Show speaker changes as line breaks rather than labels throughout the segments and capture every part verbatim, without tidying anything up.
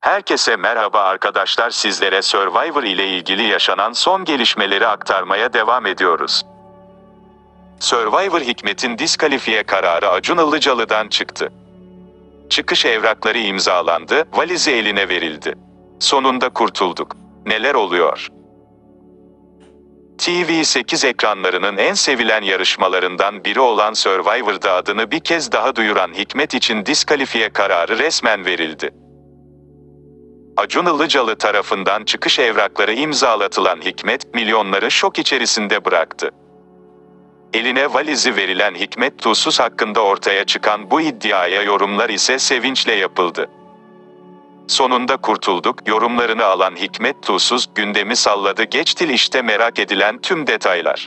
Herkese merhaba arkadaşlar, sizlere Survivor ile ilgili yaşanan son gelişmeleri aktarmaya devam ediyoruz. Survivor Hikmet'in diskalifiye kararı Acun Ilıcalı'dan çıktı. Çıkış evrakları imzalandı, valizi eline verildi. Sonunda kurtulduk. Neler oluyor? T V sekiz ekranlarının en sevilen yarışmalarından biri olan Survivor'da adını bir kez daha duyuran Hikmet için diskalifiye kararı resmen verildi. Acun Ilıcalı tarafından çıkış evrakları imzalatılan Hikmet, milyonları şok içerisinde bıraktı. Eline valizi verilen Hikmet Tuğsuz hakkında ortaya çıkan bu iddiaya yorumlar ise sevinçle yapıldı. Sonunda kurtulduk yorumlarını alan Hikmet Tuğsuz, gündemi salladı geçti işte merak edilen tüm detaylar.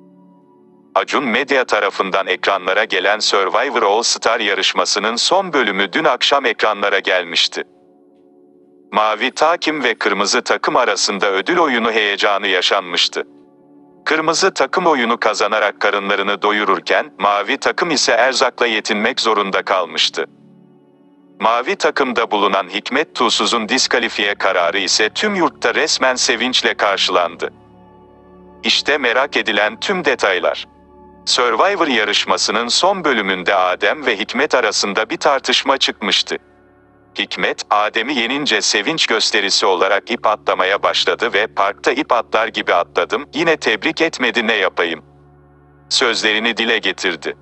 Acun Medya tarafından ekranlara gelen Survivor All Star yarışmasının son bölümü dün akşam ekranlara gelmişti. Mavi takım ve kırmızı takım arasında ödül oyunu heyecanı yaşanmıştı. Kırmızı takım oyunu kazanarak karınlarını doyururken, mavi takım ise erzakla yetinmek zorunda kalmıştı. Mavi takımda bulunan Hikmet Tuğsuz'un diskalifiye kararı ise tüm yurtta resmen sevinçle karşılandı. İşte merak edilen tüm detaylar. Survivor yarışmasının son bölümünde Adem ve Hikmet arasında bir tartışma çıkmıştı. Hikmet, Adem'i yenince sevinç gösterisi olarak ip atlamaya başladı ve "Parkta ip atlar gibi atladım, yine tebrik etmedi ne yapayım?" sözlerini dile getirdi.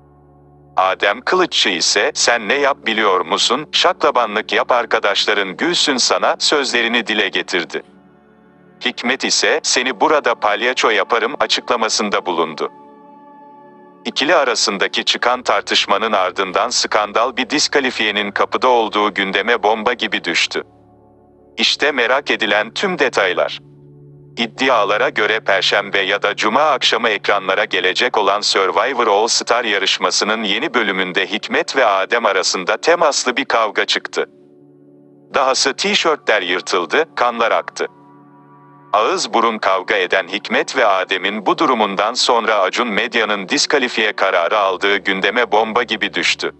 Adem Kılıççı ise "Sen ne yap biliyor musun, şaklabanlık yap arkadaşların gülsün sana" sözlerini dile getirdi. Hikmet ise "Seni burada palyaço yaparım" açıklamasında bulundu. İkili arasındaki çıkan tartışmanın ardından skandal bir diskalifiyenin kapıda olduğu gündeme bomba gibi düştü. İşte merak edilen tüm detaylar. İddialara göre Perşembe ya da Cuma akşamı ekranlara gelecek olan Survivor All Star yarışmasının yeni bölümünde Hikmet ve Adem arasında temaslı bir kavga çıktı. Dahası tişörtler yırtıldı, kanlar aktı. Ağız burun kavga eden Hikmet ve Adem'in bu durumundan sonra Acun Medya'nın diskalifiye kararı aldığı gündeme bomba gibi düştü.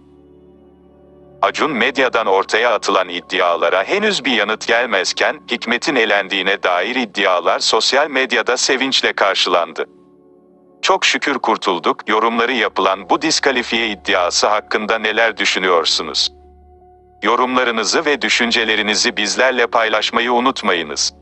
Acun Medya'dan ortaya atılan iddialara henüz bir yanıt gelmezken, Hikmet'in elendiğine dair iddialar sosyal medyada sevinçle karşılandı. "Çok şükür kurtulduk" yorumları yapılan bu diskalifiye iddiası hakkında neler düşünüyorsunuz? Yorumlarınızı ve düşüncelerinizi bizlerle paylaşmayı unutmayınız.